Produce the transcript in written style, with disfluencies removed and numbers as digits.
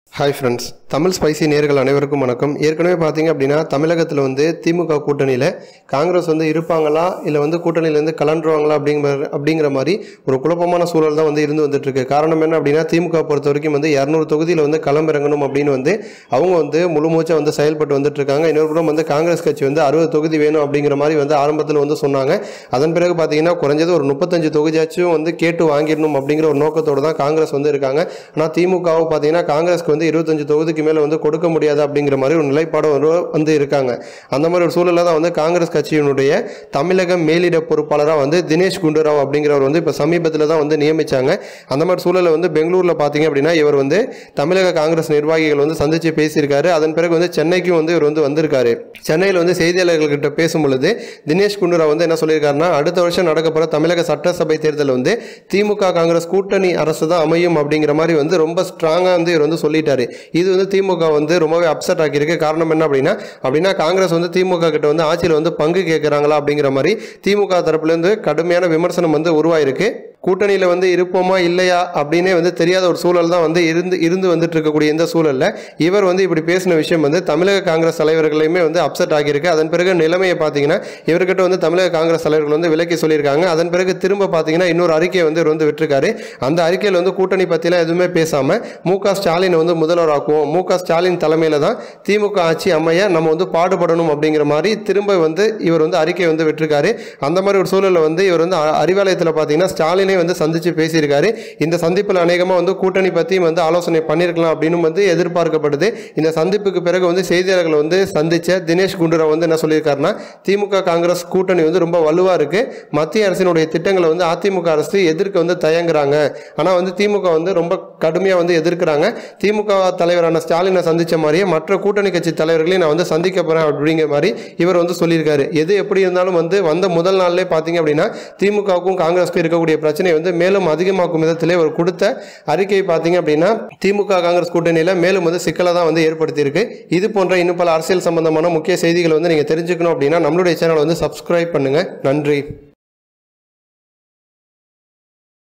Hi friends Tamil spicy நேயர்கள் அனைவருக்கும் வணக்கம். ஏற்கனவே பார்த்தீங்க அப்படின்னா தமிழகத்தில் வந்து திமுக கூட்டணியில் காங்கிரஸ் வந்து இருப்பாங்களா இல்லை வந்து கூட்டணியிலேருந்து கலண்டுருவாங்களா அப்படிங்கிற மாதிரி ஒரு குழப்பமான சூழல் தான் வந்து வந்துட்டுருக்கு. காரணம் என்ன அப்படின்னா திமுக பொறுத்த வரைக்கும் வந்து 200 தொகுதியில் வந்து களமிறங்கணும் அப்படின்னு வந்து அவங்க வந்து முழுமூச்சாக வந்து செயல்பட்டு வந்துட்டுருக்காங்க. இன்னொரு புறம் வந்து காங்கிரஸ் கட்சி வந்து 60 தொகுதி வேணும் அப்படிங்கிற மாதிரி வந்து ஆரம்பத்தில் வந்து சொன்னாங்க. அதன் பிறகு பார்த்தீங்கன்னா குறைஞ்சது ஒரு 35 தொகுதியாச்சும் வந்து கேட்டு வாங்கிடணும் அப்படிங்கிற ஒரு நோக்கத்தோடு தான் காங்கிரஸ் வந்து இருக்காங்க. ஆனால் திமுகவும் பார்த்தீங்கன்னா காங்கிரஸ்க்கு வந்து 25 தொகுதிக்கு மேல வந்து கொடுக்க முடியாது அப்படிங்கிற மாதிரி ஒரு நிலைப்பாடு வந்து இருக்காங்க. அந்த மாதிரி ஒரு சூழல்ல தான் வந்து காங்கிரஸ் கட்சியினுடைய தமிழக மேலிட பொறுப்பாளராக வந்து தினேஷ் குண்டுராவ் அப்படிங்கிறவர் வந்து இப்போ சமீபத்தில் தான் வந்து நியமிச்சாங்க. அந்த மாதிரி சூழலில் வந்து பெங்களூரில் பார்த்தீங்க அப்படின்னா இவர் வந்து தமிழக காங்கிரஸ் நிர்வாகிகள் வந்து சந்திச்சு பேசியிருக்காரு. அதன் பிறகு வந்து சென்னைக்கும் வந்து இவர் வந்து வந்திருக்காரு. சென்னையில் வந்து செய்தியாளர்கள்கிட்ட பேசும் பொழுது தினேஷ் குண்டுராவ் வந்து என்ன சொல்லியிருக்காருன்னா, அடுத்த வருஷம் நடக்க போகிற தமிழக சட்டசபை தேர்தல் வந்து திமுக காங்கிரஸ் கூட்டணி அரசு தான் அமையும் அப்படிங்கிற மாதிரி வந்து ரொம்ப ஸ்ட்ராங்காக வந்து இவர் வந்து சொல்லிட்டாரு. இது வந்து திமுக வந்து ரொம்பவே அப்செட் ஆகியிருக்கு. காரணம் என்ன அப்படின்னா காங்கிரஸ் வந்து திமுக கிட்ட வந்து ஆட்சியில் வந்து பங்கு கேட்குறாங்களா அப்படிங்கிற மாதிரி திமுக தரப்புலேருந்து கடுமையான விமர்சனம் வந்து உருவாயிருக்கு. கூட்டணியில் வந்து இருப்போமா இல்லையா அப்படின்னே வந்து தெரியாத ஒரு சூழல் தான் வந்து இருந்து வந்துட்டு இருக்கக்கூடிய இந்த சூழலில் இவர் வந்து இப்படி பேசின விஷயம் வந்து தமிழக காங்கிரஸ் தலைவர்களையுமே வந்து அப்செட் ஆகியிருக்கு. அதன் பிறகு நிலைமையை பார்த்தீங்கன்னா இவர்கிட்ட வந்து தமிழக காங்கிரஸ் தலைவர்கள் வந்து விலக்கி சொல்லியிருக்காங்க. அதன் பிறகு திரும்ப பார்த்தீங்கன்னா இன்னொரு அறிக்கையை வந்து இவர் வந்து விட்டுருக்காரு. அந்த அறிக்கையில் வந்து கூட்டணி பற்றிலாம் எதுவுமே பேசாமல் மு.க. ஸ்டாலின் வந்து முதல்வராக்குவோம், மு.க. ஸ்டாலின் தலைமையில் தான் திமுக ஆட்சி அமைய நம்ம வந்து பாடுபடணும் அப்படிங்கிற மாதிரி திரும்ப வந்து இவர் வந்து அறிக்கை வந்து விட்டுருக்காரு. அந்த மாதிரி ஒரு சூழலில் வந்து இவர் வந்து அறிவாலயத்தில் பார்த்தீங்கன்னா ஸ்டாலின் வந்து சந்திச்சு பேசியிருக்காரு. இந்த சந்திப்பில் அநேகமாக வந்து கூட்டணி பற்றியும் வந்து ஆலோசனை பண்ணியிருக்கலாம் அப்படின்னு வந்து எதிர்பார்க்கப்படுது. இந்த சந்திப்புக்கு பிறகு வந்து செய்தியாளர்களை வந்து சந்திச்ச தினேஷ் குண்டுராவ் வந்து என்ன சொல்லியிருக்காருன்னா, திமுக காங்கிரஸ் கூட்டணி வந்து ரொம்ப வலுவாக இருக்கு, மத்திய அரசினுடைய திட்டங்களை வந்து அதிமுக அரசு எதிர்க்க வந்து தயங்குறாங்க, ஆனால் வந்து திமுக வந்து ரொம்ப கடுமையாக வந்து எதிர்க்கிறாங்க. திமுக தலைவரான ஸ்டாலினை சந்திச்ச மாதிரியே மற்ற கூட்டணி கட்சி தலைவர்களையும் நான் வந்து சந்திக்க போறேன் அப்படிங்கிற மாதிரி இவர் வந்து சொல்லியிருக்காரு. எது எப்படி இருந்தாலும் வந்து வந்த முதல் நாள்லேயே பார்த்தீங்க அப்படின்னா திமுகவுக்கும் காங்கிரஸுக்கும் இருக்கக்கூடிய பிரச்சனை வந்து மேலும் அதிகமாக்கும் விதத்திலே ஒரு கொடுத்த அறிக்கை பார்த்தீங்க அப்படின்னா திமுக காங்கிரஸ் கூட்டணியில் மேலும் வந்து சிக்கலை தான் வந்து ஏற்படுத்தியிருக்கு. இது போன்ற இன்னும் பல அரசியல் சம்பந்தமான முக்கிய செய்திகளை வந்து நீங்கள் தெரிஞ்சுக்கணும் அப்படின்னா நம்மளுடைய சேனலை வந்து சப்ஸ்கிரைப் பண்ணுங்க. நன்றி.